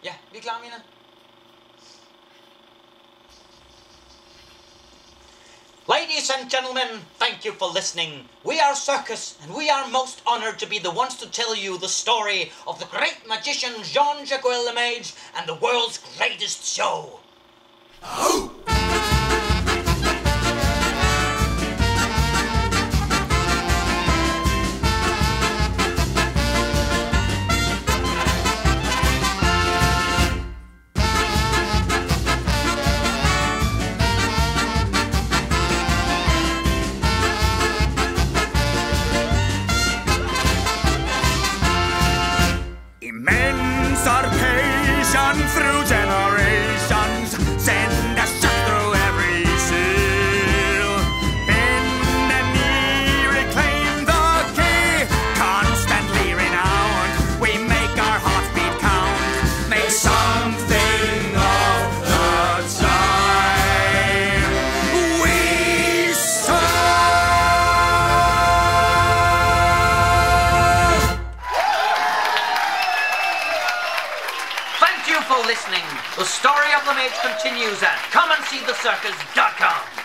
Ja, vi er klar, Mina. Ladies and gentlemen, thank you for listening. We are Zirkus, and we are most honored to be the ones to tell you the story of the great magician Jean Jacquel Le Mage and the world's greatest show. Oh! Immense arpeggian through generations, send a shock through every seal. Bend and knee, reclaim the key, constantly renowned. We make our heartbeat count, make something of the time we serve. Thank you for listening. The story of the Mage continues at comeandsee.thezirkus.com.